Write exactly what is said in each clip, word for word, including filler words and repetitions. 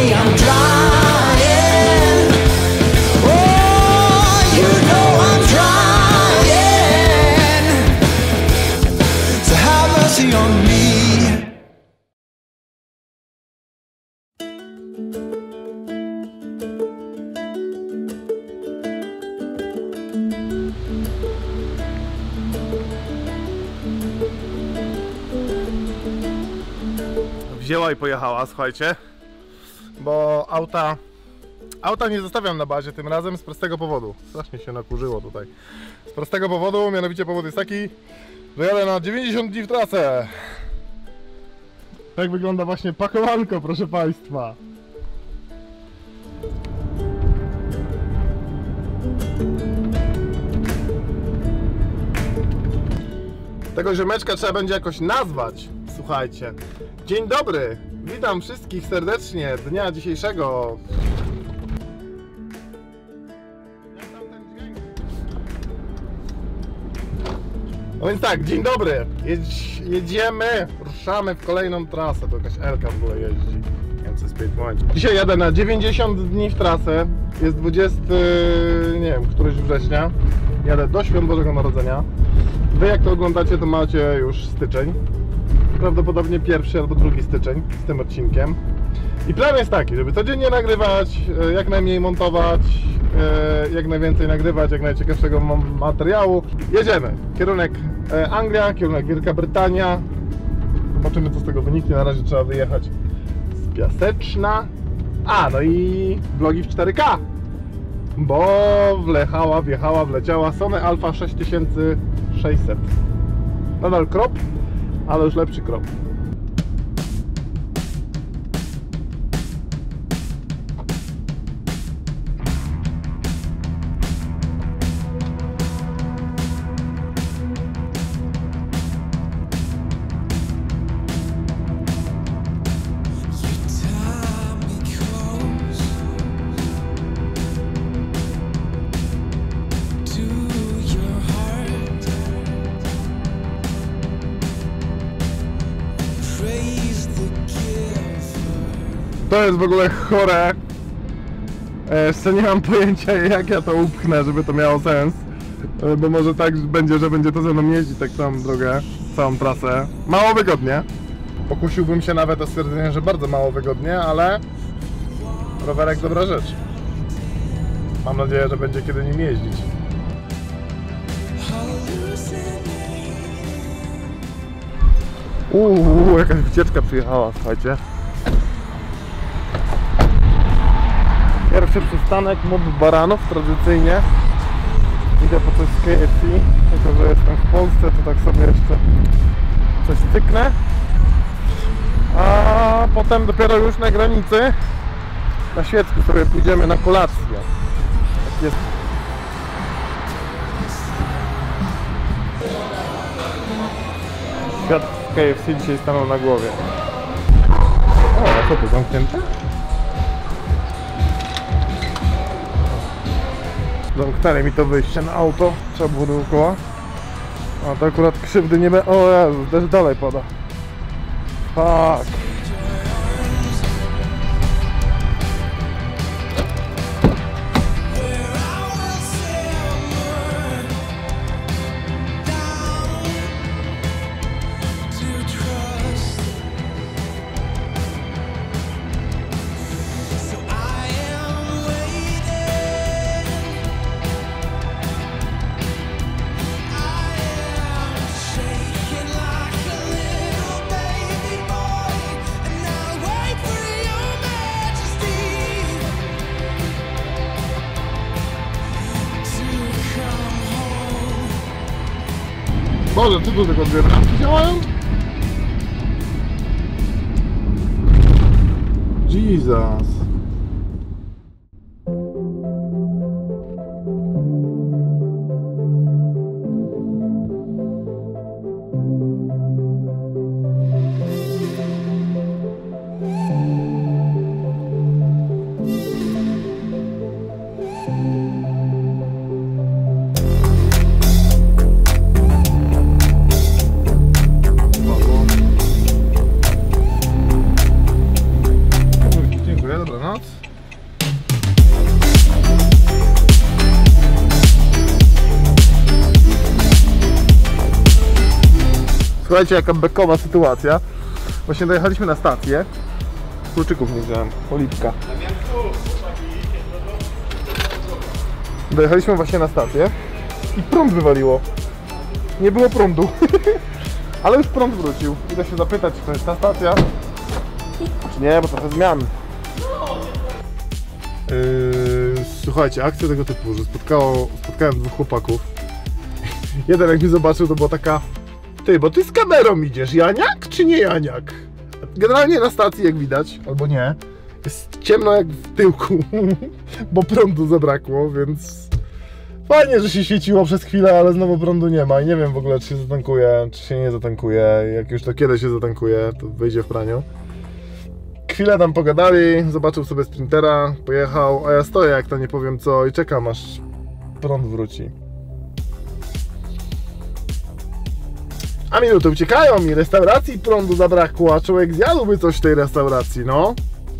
me I'm trying. Oh, you know I'm trying. So have mercy on me. Wzięła i pojechała, słuchajcie, bo auta auta nie zostawiam na bazie tym razem z prostego powodu. Strasznie się nakurzyło tutaj. Z prostego powodu, mianowicie powód jest taki, że jadę na dziewięćdziesiąt dni w trasę. Tak wygląda właśnie pakowanko, proszę Państwa. Tego ziomeczka trzeba będzie jakoś nazwać, słuchajcie. Dzień dobry, witam wszystkich serdecznie dnia dzisiejszego. No więc tak, dzień dobry, Jedź, jedziemy, ruszamy w kolejną trasę. To jakaś Elka w ogóle jeździ. Nie wiem, co jest w momencie. Dzisiaj jadę na dziewięćdziesiąt dni w trasę. Jest dwudziesty, nie wiem, któryś września. Jadę do Świąt Bożego Narodzenia. Wy jak to oglądacie, to macie już styczeń. Prawdopodobnie pierwszy albo drugi styczeń z tym odcinkiem. I plan jest taki, żeby codziennie nagrywać, jak najmniej montować, jak najwięcej nagrywać, jak najciekawszego materiału. Jedziemy. Kierunek Anglia, kierunek Wielka Brytania. Zobaczymy, co z tego wyniknie. Na razie trzeba wyjechać z Piaseczna. A, no i vlogi w cztery K. Bo wlechała, wjechała, wleciała Sony Alpha sześć tysięcy sześćset. Nadal crop, ale już lepszy crop. To jest w ogóle chore. Jeszcze nie mam pojęcia, jak ja to upchnę, żeby to miało sens. Bo może tak będzie, że będzie to ze mną jeździć tak całą drogę, całą trasę. Mało wygodnie. Pokusiłbym się nawet o stwierdzenie, że bardzo mało wygodnie, ale rowerek dobra rzecz. Mam nadzieję, że będzie kiedy nim jeździć. Uuu, jakaś wycieczka przyjechała, słuchajcie. Pierwszy przystanek Mob Baranów, tradycyjnie. Idę po coś z K F C, tylko że jestem w Polsce, to tak sobie jeszcze coś cyknę. A potem dopiero już na granicy, na Świecku sobie pójdziemy na kolację. Tak jest. Świat w K F C dzisiaj stanął na głowie. O, a co tu, zamknięte? Zamknęli mi to wyjście na auto, trzeba było dookoła. A to akurat krzywdy nie będzie. O Jezu, też dalej pada. Fuck. Boże, co tu tylko dwie bramki działają? Jesus. Dziękuję, dobra. Słuchajcie, jaka bekowa sytuacja. Właśnie dojechaliśmy na stację. Kluczyków nie wziąłem, polipka. Dojechaliśmy właśnie na stację i prąd wywaliło. Nie było prądu. Ale już prąd wrócił. Idę się zapytać, czy to jest ta stacja. Czy nie, bo trochę zmian. Yy, słuchajcie, akcja tego typu, że spotkało, spotkałem dwóch chłopaków. Jeden jak mnie zobaczył, to była taka: ty, bo ty z kamerą idziesz, Janiak czy nie Janiak? Generalnie na stacji, jak widać, albo nie, jest ciemno jak w tyłku, bo prądu zabrakło, więc fajnie, że się świeciło przez chwilę, ale znowu prądu nie ma i nie wiem w ogóle, czy się zatankuje, czy się nie zatankuje. Jak już to kiedy się zatankuje, to wyjdzie w praniu. Chwilę tam pogadali, zobaczył sobie sprintera, pojechał, a ja stoję, jak to nie powiem co, i czekam, aż prąd wróci. A minuty uciekają i restauracji prądu zabrakło, a człowiek zjadłby coś w tej restauracji, no.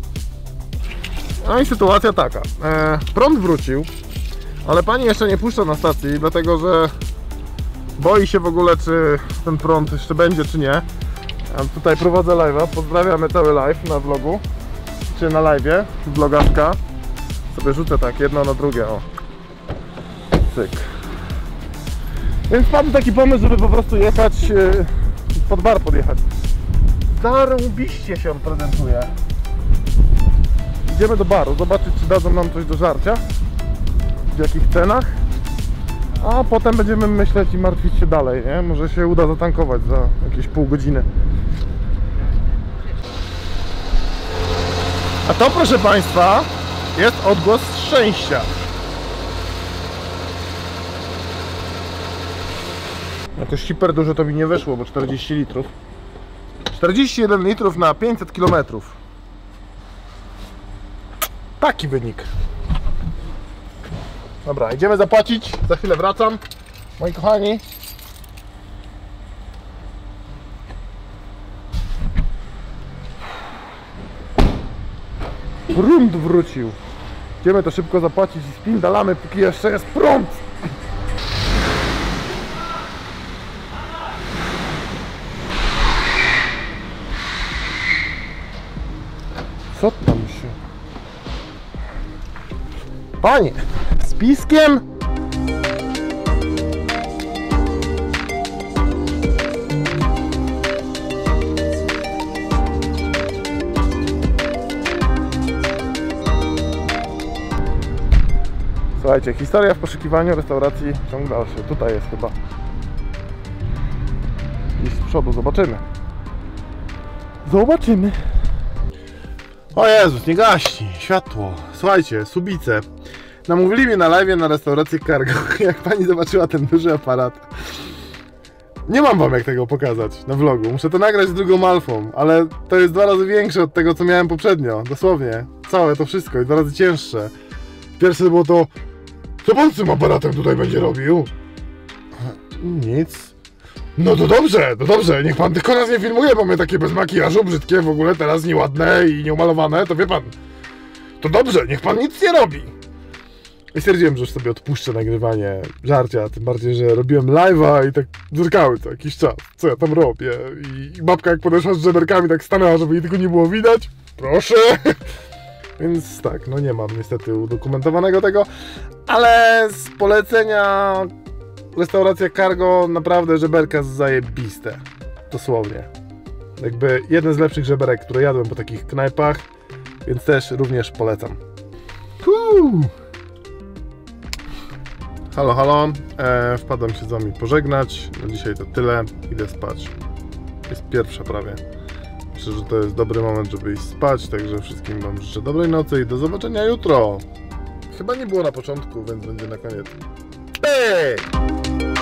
No i sytuacja taka, e, prąd wrócił, ale pani jeszcze nie puszcza na stacji, dlatego że boi się w ogóle, czy ten prąd jeszcze będzie, czy nie. Ja tutaj prowadzę live'a, pozdrawiamy cały live na vlogu, czy na live'ie, vlogaska. Sobie rzucę tak, jedno na drugie, o. Cyk. Więc padł taki pomysł, żeby po prostu jechać, yy, pod bar podjechać. Zarobiście się on prezentuje. Idziemy do baru, zobaczyć, czy dadzą nam coś do żarcia, w jakich cenach, a potem będziemy myśleć i martwić się dalej, nie? Może się uda zatankować za jakieś pół godziny. A to, proszę Państwa, jest odgłos szczęścia. Jakoś hiper dużo to mi nie weszło, bo czterdzieści litrów. czterdzieści jeden litrów na pięćset kilometrów. Taki wynik. Dobra, idziemy zapłacić. Za chwilę wracam. Moi kochani. Prąd wrócił. Idziemy to szybko zapłacić i spindalamy, póki jeszcze jest prąd. Co tam się... Panie, z piskiem? Słuchajcie, historia w poszukiwaniu restauracji ciąg dalszy. Tutaj jest chyba. I z przodu zobaczymy. Zobaczymy. O Jezus, nie gaśnie, światło. Słuchajcie, Subice. Namówili mnie na live na restaurację Cargo. Jak pani zobaczyła ten duży aparat. Nie mam wam jak tego pokazać na vlogu. Muszę to nagrać z drugą alfą, ale to jest dwa razy większe od tego, co miałem poprzednio. Dosłownie. Całe to wszystko i dwa razy cięższe. Pierwsze było to: co pan z tym aparatem tutaj będzie robił? Nic. No to dobrze, to dobrze, niech pan tylko nas nie filmuje, bo my takie bez makijażu, brzydkie, w ogóle teraz nieładne i nieumalowane, to wie pan. To dobrze, niech pan nic nie robi. I stwierdziłem, że już sobie odpuszczę nagrywanie żarcia, tym bardziej, że robiłem live'a i tak zerkały co jakiś czas, co ja tam robię. I babka jak podeszła z żeberkami, tak stanęła, żeby jej tylko nie było widać. Proszę. Więc tak, no nie mam niestety udokumentowanego tego, ale z polecenia restauracja Cargo naprawdę żeberka zajebiste. Dosłownie. Jakby jeden z lepszych żeberek, które jadłem po takich knajpach, więc też również polecam. Huu. Halo, halo. E, wpadłem się z wami pożegnać. Na dzisiaj to tyle. Idę spać. Jest pierwsza prawie. Myślę, że to jest dobry moment, żeby iść spać, także wszystkim wam życzę dobrej nocy i do zobaczenia jutro. Chyba nie było na początku, więc będzie na koniec. Hey!